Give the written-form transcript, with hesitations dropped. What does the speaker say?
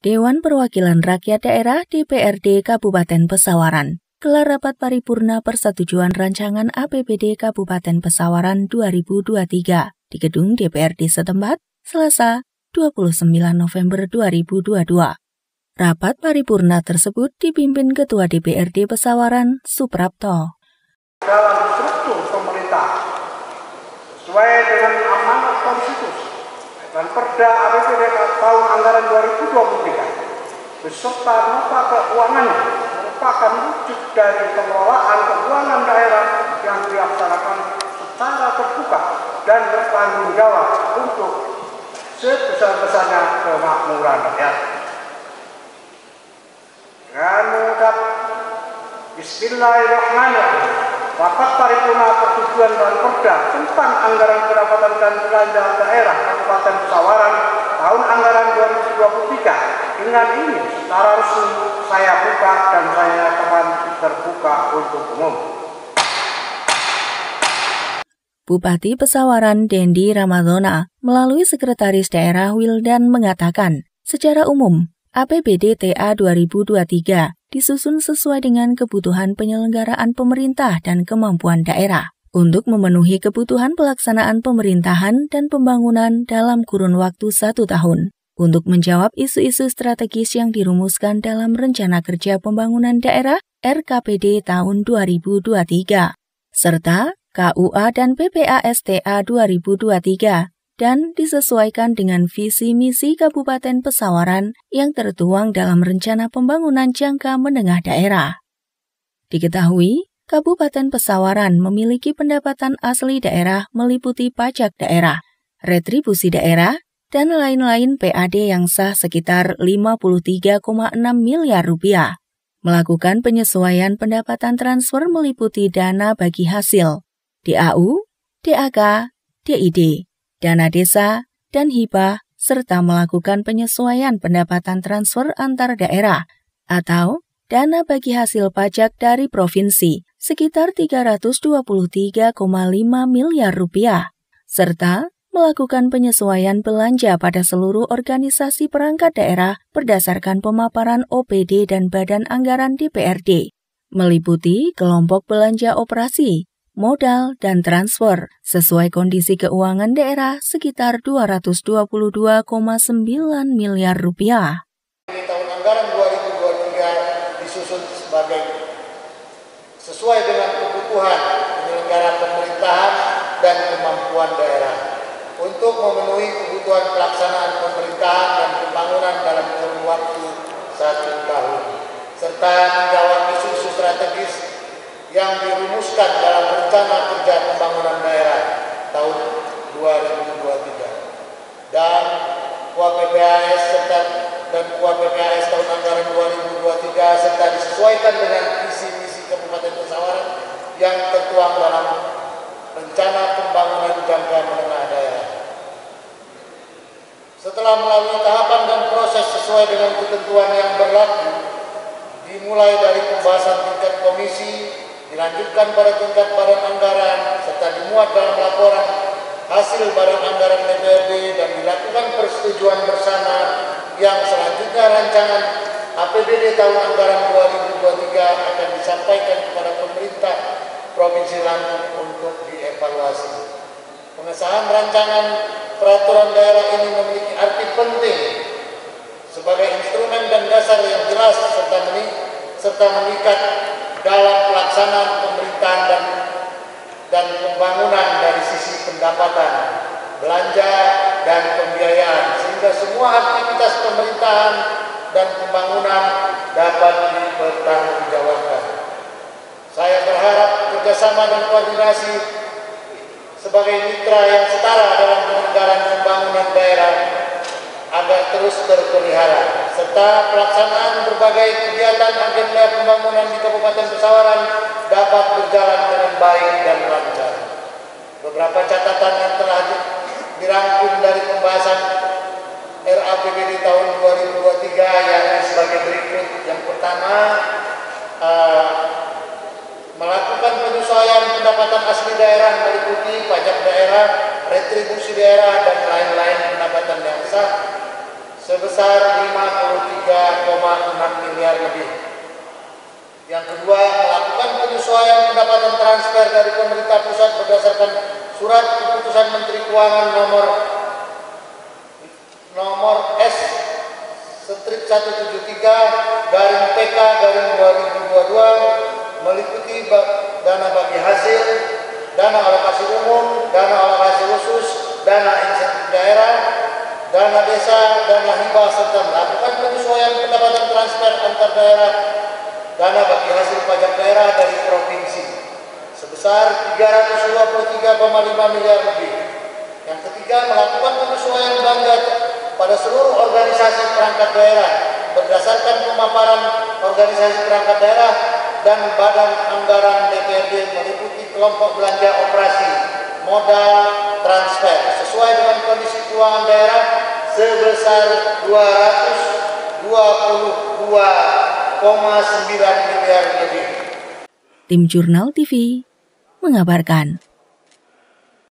Dewan Perwakilan Rakyat Daerah DPRD Kabupaten Pesawaran gelar rapat paripurna persetujuan rancangan APBD Kabupaten Pesawaran 2023 di gedung DPRD setempat, Selasa, 29 November 2022. Rapat paripurna tersebut dipimpin Ketua DPRD Pesawaran, Suprapto. Dalam struktur pemerintah, sesuai dengan amanat konstitusi dan Perda APBD tahun anggaran 2023, beserta nota keuangannya merupakan wujud dari pengelolaan keuangan daerah yang dilaksanakan secara terbuka dan bertanggung jawab untuk sebesar-besarnya kemakmuran rakyat. Dengan mengucap Bismillahirrahmanirrahim, rapat paripurna persetujuan dan perda tentang anggaran pendapatan dan belanja daerah Kabupaten Pesawaran tahun anggaran 2023 dengan ini secara resmi saya buka dan saya nyatakan terbuka untuk umum. Bupati Pesawaran Dendi Ramadona melalui Sekretaris Daerah Wildan mengatakan, secara umum APBD TA 2023 disusun sesuai dengan kebutuhan penyelenggaraan pemerintah dan kemampuan daerah untuk memenuhi kebutuhan pelaksanaan pemerintahan dan pembangunan dalam kurun waktu 1 tahun untuk menjawab isu-isu strategis yang dirumuskan dalam Rencana Kerja Pembangunan Daerah RKPD tahun 2023 serta KUA dan PPASTA 2023 dan disesuaikan dengan visi misi Kabupaten Pesawaran yang tertuang dalam Rencana Pembangunan Jangka Menengah Daerah. Diketahui, Kabupaten Pesawaran memiliki pendapatan asli daerah meliputi pajak daerah, retribusi daerah, dan lain-lain PAD yang sah sekitar 53,6 miliar rupiah. Melakukan penyesuaian pendapatan transfer meliputi dana bagi hasil, DAU, DAK, DID, dana desa, dan hibah, serta melakukan penyesuaian pendapatan transfer antar daerah atau dana bagi hasil pajak dari provinsi sekitar 323,5 miliar rupiah, serta melakukan penyesuaian belanja pada seluruh organisasi perangkat daerah berdasarkan pemaparan OPD dan Badan Anggaran DPRD, meliputi kelompok belanja operasi, modal, dan transfer sesuai kondisi keuangan daerah sekitar 222,9 miliar rupiah. Di tahun anggaran 2023 disusun sesuai dengan kebutuhan penyelenggara pemerintahan dan kemampuan daerah untuk memenuhi kebutuhan pelaksanaan pemerintahan dan pembangunan dalam kurun waktu 1 tahun serta menjawab isu-isu strategis yang dirumuskan dalam Rencana Kerja Pembangunan Daerah tahun 2023 dan KUAPPAS tahun anggaran 2023 serta disesuaikan dengan visi misi Kabupaten Pesawaran yang tertuang dalam Rencana Pembangunan Jangka Menengah Daerah. Setelah melalui tahapan dan proses sesuai dengan ketentuan yang berlaku, dimulai dari pembahasan tingkat komisi, dilanjutkan pada tingkat badan anggaran, serta dimuat dalam laporan hasil badan anggaran DPRD dan dilakukan persetujuan bersama yang selanjutnya rancangan APBD tahun anggaran 2023 akan disampaikan kepada pemerintah Provinsi Lampung untuk dievaluasi. Pengesahan rancangan peraturan daerah ini memiliki arti penting sebagai instrumen dan dasar yang jelas serta mengikat dalam pelaksanaan pemerintahan dan pembangunan dari sisi pendapatan, belanja, dan pembiayaan sehingga semua aktivitas pemerintahan dan pembangunan dapat dipertanggungjawabkan. Saya berharap kerjasama dan koordinasi sebagai mitra yang setara dalam penyelenggaraan pembangunan daerah agar terus terpelihara, serta pelaksanaan berbagai kegiatan agenda pembangunan di Kabupaten Pesawaran dapat berjalan dengan baik dan lancar. Beberapa catatan yang telah dirangkum dari pembahasan RAPBD tahun 2023 yakni sebagai berikut. Yang pertama, melakukan penyesuaian pendapatan asli daerah meliputi pajak daerah, retribusi daerah, dan lain-lain pendapatan yang sah sebesar 53,6 3,6 miliar lebih. Yang kedua, melakukan penyesuaian pendapatan transfer dari pemerintah pusat berdasarkan surat keputusan Menteri Keuangan nomor S/173/PK/2022 meliputi dana bagi hasil, dana alokasi umum, dana alokasi khusus, dana insentif daerah, dana desa, dana hibah, serta melakukan penyesuaian pendapatan transfer antar daerah, dana bagi hasil pajak daerah dari provinsi sebesar 323,5 miliar lebih. Yang ketiga, melakukan penyesuaian belanja pada seluruh organisasi perangkat daerah berdasarkan pemaparan organisasi perangkat daerah dan badan anggaran DPRD meliputi kelompok belanja operasi, modal, transfer sesuai dengan kondisi keuangan daerah sebesar 222,9 miliar lebih. Tim Jurnal TV mengabarkan.